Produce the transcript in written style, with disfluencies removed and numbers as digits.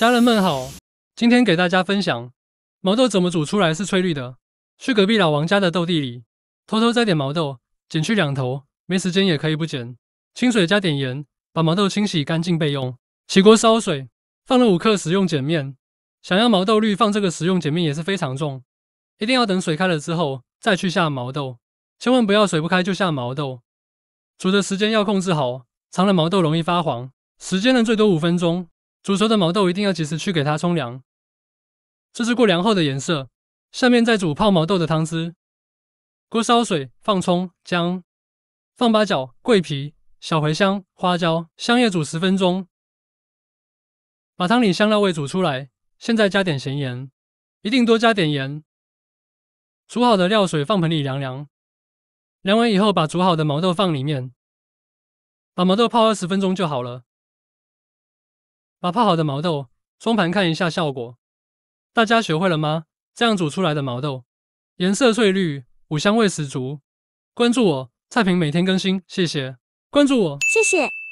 家人们好，今天给大家分享毛豆怎么煮出来是翠绿的。去隔壁老王家的豆地里，偷偷摘点毛豆，剪去2头，没时间也可以不剪。清水加点盐，把毛豆清洗干净备用。起锅烧水，放了5克食用碱面。想要毛豆绿，放这个食用碱面也是非常重，一定要等水开了之后再去下毛豆，千万不要水不开就下毛豆。煮的时间要控制好，长了毛豆容易发黄，时间呢最多5分钟。煮熟的毛豆一定要及时去给它冲凉，这是过凉后的颜色。下面再煮泡毛豆的汤汁。锅烧水，放葱、姜，放八角、桂皮、小茴香、花椒、香叶煮10分钟，把汤里香料味煮出来。现在加点咸盐，一定多加点盐。煮好的料水放盆里凉凉，凉完以后把煮好的毛豆放里面，把毛豆泡20分钟就好了。把泡好的毛豆装盘看一下效果，大家学会了吗？这样煮出来的毛豆，颜色翠绿，5香味十足。关注我，菜品每天更新，谢谢。关注我， 谢谢。